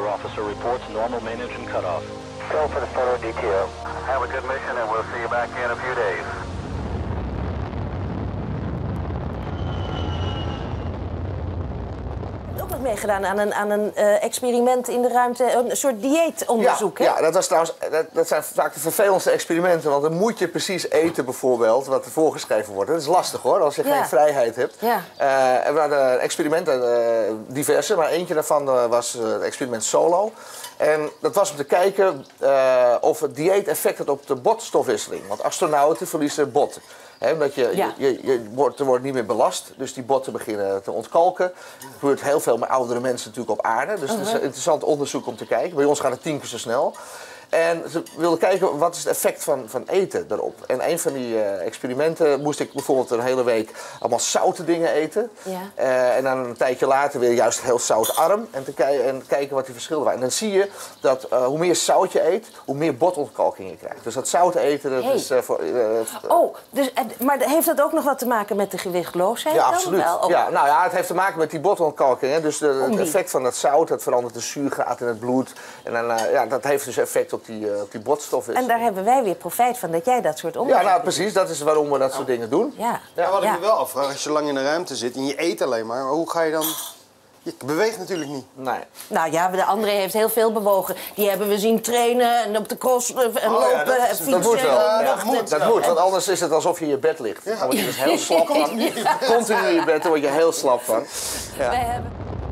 Weather officer reports normal main engine cutoff. Go for the photo DTO. Have a good mission and we'll see you back in a few days. Ook wat meegedaan aan een experiment in de ruimte, een soort dieetonderzoek, hè? Ja, dat was trouwens, dat zijn vaak de vervelendste experimenten. Want dan moet je precies eten bijvoorbeeld wat er voorgeschreven wordt. Dat is lastig hoor, als je geen vrijheid hebt. Ja. En we hadden experimenten, diverse, maar eentje daarvan was het experiment Solo. En dat was om te kijken of het dieet effect had op de botstofwisseling. Want astronauten verliezen botten. Omdat je wordt niet meer belast, dus die botten beginnen te ontkalken. Er gebeurt heel veel met oudere mensen natuurlijk op aarde. Dus het is een interessant onderzoek om te kijken. Bij ons gaat het 10 keer zo snel. En ze wilden kijken wat is het effect van eten daarop. En een van die experimenten moest ik bijvoorbeeld een hele week allemaal zoute dingen eten. Ja. En dan een tijdje later weer juist heel zoutarm. En kijken wat die verschillen waren. En dan zie je dat hoe meer zout je eet, hoe meer botontkalking je krijgt. Dus dat zout eten, dat is... maar heeft dat ook nog wat te maken met de gewichtloosheid? Ja, absoluut. Wel? Ja, nou ja, het heeft te maken met die botontkalking. Hè. Dus het effect van dat zout, dat verandert de zuurgraad in het bloed. En dan, dat heeft dus effect op die botstof is. En daar hebben wij weer profijt van, dat jij dat soort onderzoek Ja, nou precies. Dat is waarom we dat soort dingen doen. Ja. Ja, wat ik me wel afvraag, als je lang in de ruimte zit en je eet alleen maar, hoe ga je dan... Je beweegt natuurlijk niet. Nee. Nou ja, de André heeft heel veel bewogen. Die hebben we zien trainen en op de cross en lopen en fietsen. Dat moet wel. Dat moet, want en... anders is het alsof je in je bed ligt. Dan word je dus heel slap van. Continu in je bed, dan word je heel slap van. Ja. Wij hebben...